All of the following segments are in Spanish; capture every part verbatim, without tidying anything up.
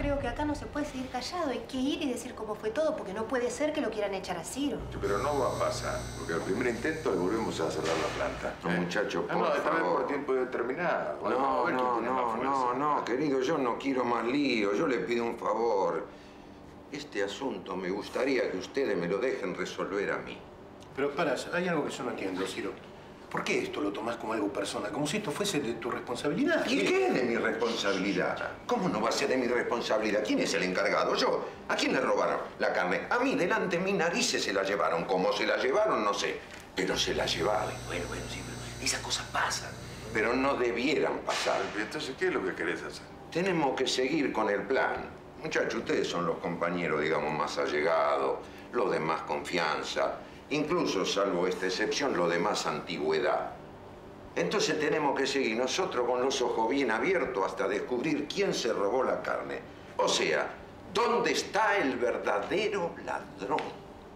creo que acá no se puede seguir callado. Hay que ir y decir cómo fue todo, porque no puede ser que lo quieran echar a Ciro. Pero no va a pasar, porque al primer intento le volvemos a cerrar la planta. No, ¿eh? Muchacho, por ah, no, esta vez favor. por tiempo determinado. No, no, no, no, no, querido, yo no quiero más lío. Yo le pido un favor. Este asunto me gustaría que ustedes me lo dejen resolver a mí. Pero, para, hay algo que yo no entiendo, Ciro. ¿Por qué esto lo tomás como algo personal? Como si esto fuese de tu responsabilidad. ¿Y qué es de mi responsabilidad? ¿Cómo no va a ser de mi responsabilidad? ¿Quién es el encargado? ¿Yo? ¿A quién le robaron la carne? A mí, delante de mis narices se la llevaron. ¿Cómo se la llevaron? No sé. Pero se la llevaron. Bueno, bueno, sí, pero esas cosas pasan. Pero no debieran pasar. Entonces, ¿qué es lo que querés hacer? Tenemos que seguir con el plan. Muchachos, ustedes son los compañeros, digamos, más allegados, los de más confianza. Incluso, salvo esta excepción, lo de más antigüedad. Entonces tenemos que seguir nosotros con los ojos bien abiertos hasta descubrir quién se robó la carne. O sea, ¿dónde está el verdadero ladrón?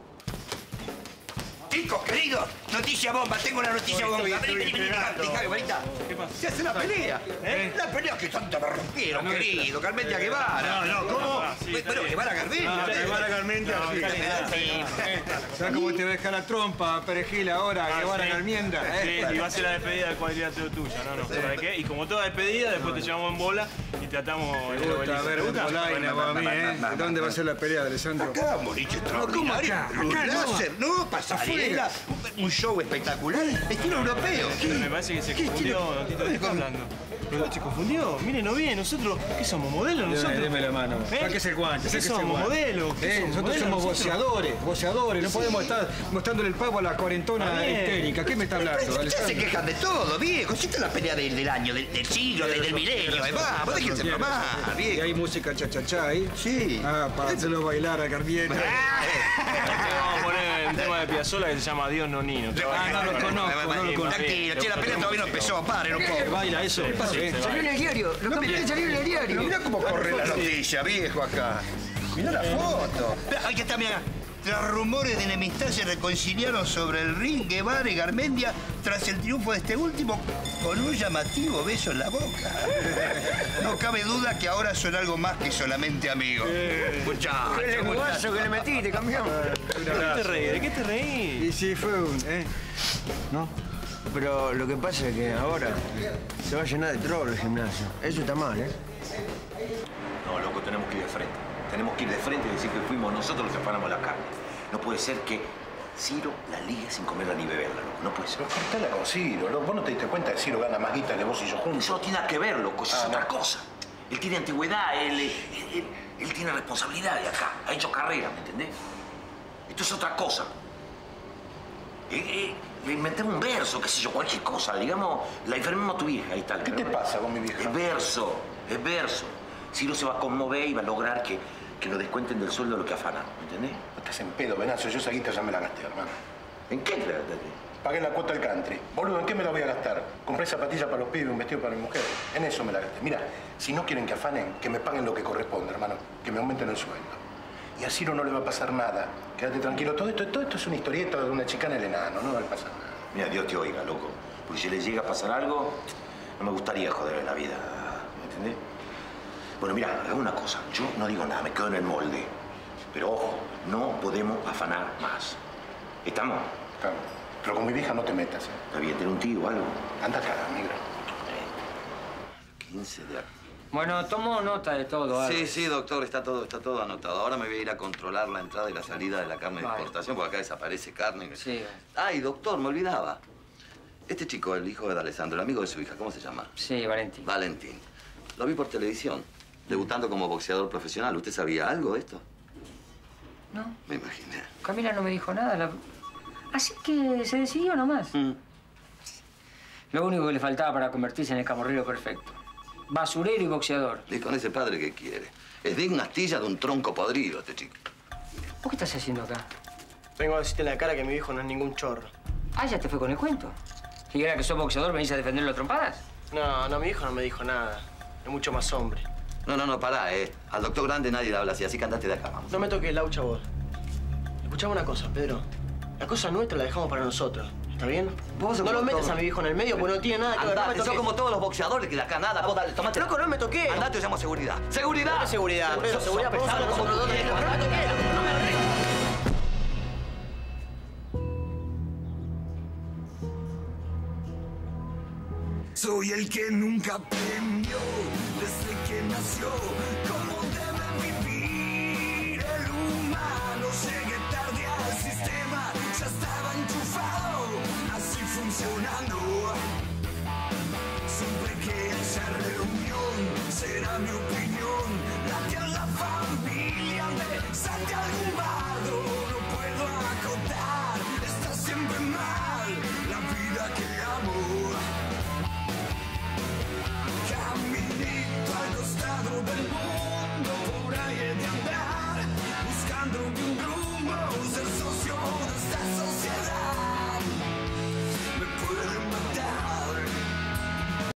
Chicos, queridos, noticia bomba, tengo una noticia bomba. Vení, vení, vení, déjame, Marita. ¿Qué pasa? Se hace la pelea. ¿Eh? La pelea que tanto me rompieron, querido. Garmendia Guevara. No, no, ¿cómo? Bueno, Guevara Garmendia. No, Guevara Garmendia, sí. ¿Sabes cómo te va a dejar la trompa, Perejil, ahora? Guevara Garmendia. Sí, y va a ser la despedida del cuadrilátero tuya, ¿no? no ¿Sabes qué? Y como toda despedida, después te llevamos en bola y te atamos el gusta, a ver, Bolaina, vos a mí, ¿eh? ¿Dónde va a ser la pelea, Alessandro? Acá, boliche extraordinario. Láser, no, pasarela. Un show espectacular, estilo europeo. Me parece que se confundió, Tito, ¿de qué está hablando? ¿Pero se confundió? Mírenos bien, nosotros, ¿qué somos, modelos nosotros? Deme la mano. ¿Eh? Sáquese el guante, ¿Qué sáquese el somos, guante. modelos? Eh, somos, nosotros modelos, somos nosotros? boceadores, boceadores. No podemos estar mostrándole el pavo a la cuarentona histérica. ¿Qué me está hablando, Ustedes se Alessandro? quejan de todo, viejo. Si esta es la pelea del, del año, del, del siglo, del, del milenio. Va, vos déjense mamá, Y viejo. hay música cha-cha-cha ahí. Sí. Ah, para hacerlo bailar a Garbieta. Vamos a poner un tema de Piazzolla que se llama Dios Nonino. Ah, no lo conozco, no lo conozco. Tranquilo, che, la pelea todavía no empezó. Paren un poco. Baila eso. Sí. Salió en el diario. Los campeones salieron en el diario. Mirá cómo corre la noticia, viejo, acá. Mirá la foto. Ahí está, mirá. Tras rumores de enemistad se reconciliaron sobre el ring Guevara y Garmendia tras el triunfo de este último con un llamativo beso en la boca. No cabe duda que ahora son algo más que solamente amigos. Muchachos. El lenguazo que le metiste, campeón. ¿De qué te reís? ¿De qué te reís? Y si fue un... ¿eh? ¿No? Pero lo que pasa es que ahora se va a llenar de troll el gimnasio. Eso está mal, ¿eh? No, loco, tenemos que ir de frente. Tenemos que ir de frente y decir que fuimos nosotros los que afanamos la carne. No puede ser que Ciro la ligue sin comerla ni beberla, loco. No puede ser. Pero cortala con Ciro, loco. ¿Vos no te diste cuenta que Ciro gana más guita que vos y yo juntos? Eso no tiene nada que ver, loco. Eso Ah, es otra no. cosa. Él tiene antigüedad, él, él, él, él tiene responsabilidad de acá. Ha hecho carrera, ¿me entendés? Esto es otra cosa. Eh, eh, le inventé un verso, qué sé yo, cualquier cosa. Digamos, la enfermemos a tu hija, ahí está. ¿Qué te pasa con mi vieja? Es verso, es verso. Ciro se va a conmover y va a lograr que, que lo descuenten del sueldo de lo que afanan, ¿me entendés? No estás en pedo, Venacio. Yo esa guita ya me la gasté, hermano. ¿En qué te la gasté? Pagué la cuota del country. Boludo, ¿en qué me la voy a gastar? Compré zapatillas para los pibes y un vestido para mi mujer. En eso me la gasté. Mira, si no quieren que afanen, que me paguen lo que corresponde, hermano. Que me aumenten el sueldo. Y a Ciro no le va a pasar nada. Quédate tranquilo. Todo esto, todo esto es una historieta de una chicana del enano. No va a pasar nada. Mira, Dios te oiga, loco. Porque si le llega a pasar algo, no me gustaría joderle la vida, ¿me entendés? Bueno, mira, hagamos una cosa. Yo no digo nada, me quedo en el molde. Pero ojo, no podemos afanar más. ¿Estamos? Claro. Pero con mi vieja no te metas, ¿eh? Está bien, tiene un tío o algo. Anda acá, negro. quince de... Bueno, tomo nota de todo, Álvaro. Sí, sí, doctor, está todo, está todo anotado. Ahora me voy a ir a controlar la entrada y la salida de la carne de Vale. exportación, porque acá desaparece carne. Sí. Ay, doctor, me olvidaba. Este chico, el hijo de Alessandro, el amigo de su hija, ¿cómo se llama? Sí, Valentín. Valentín. Lo vi por televisión, debutando como boxeador profesional. ¿Usted sabía algo de esto? No, Me imaginé. Camila no me dijo nada. la- Así que se decidió nomás. Mm. Lo único que le faltaba para convertirse en el camorrero perfecto. Basurero y boxeador. ¿Y con ese padre qué quiere? Es digna astilla de un tronco podrido, este chico. ¿Vos qué estás haciendo acá? Vengo a decirte en la cara que mi viejo no es ningún chorro. Ah, ya te fue con el cuento. Y ahora que sos boxeador, ¿venís a defenderlo a trompadas? No, no, mi viejo no me dijo nada. Es mucho más hombre. No, no, no, pará, eh. Al doctor grande nadie le habla así, así que andate de acá, vamos. No me toques el laucha vos. Escuchame una cosa, Pedro. La cosa nuestra la dejamos para nosotros. ¿Está bien? Vos sos no lo como metas todo. a mi viejo en el medio porque no tiene nada que ver. No me Andate, sos toques. como todos los boxeadores que de acá nada. Vos dale, tomate. Loco, no me toqué. Andate, yo llamo a seguridad. ¡Seguridad! ¿Qué seguridad? Pero Sos- seguridad, sos pero pesado como nosotros tu dos. viejo. No me toqué, loco, no me agarré. Soy el que nunca aprendió desde que nació cómo debe vivir el humano. Llegué tarde al sistema, ya estaba enchufado, así funcionando. Siempre que haya reunión, será mi opinión la que a la familia me saque algún bardo. No puedo acotar, está siempre mal la vida que